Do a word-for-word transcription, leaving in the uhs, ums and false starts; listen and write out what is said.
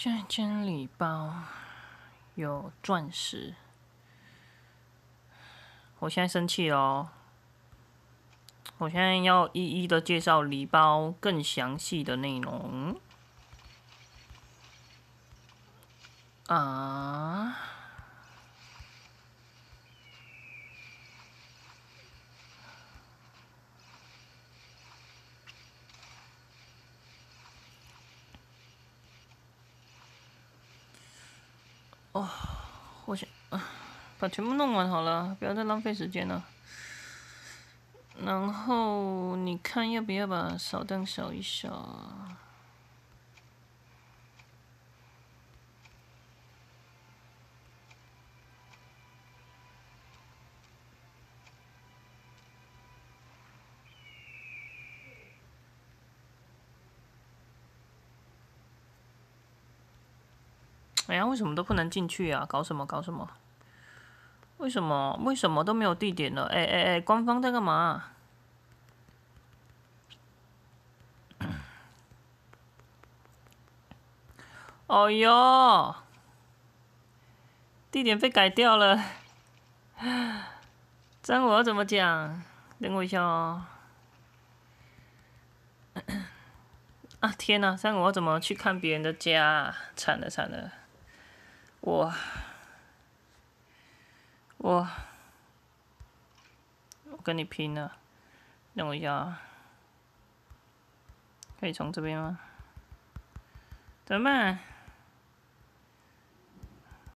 这间礼包有钻石，我现在生气了哦！我现在要一一的介绍礼包更详细的内容啊！哦，我想啊，把全部弄完好了，不要再浪费时间了。然后你看要不要把扫荡扫一扫？哎呀，为什么都不能进去啊？搞什么搞什么？为什么为什么都没有地点了？哎哎哎，官方在干嘛？哦哟，地点被改掉了，这样我要怎么讲？等我一下哦。啊天哪，这样我要怎么去看别人的家啊？惨了惨了，我我我跟你拼了！等我一下啊，可以从这边吗？怎么办？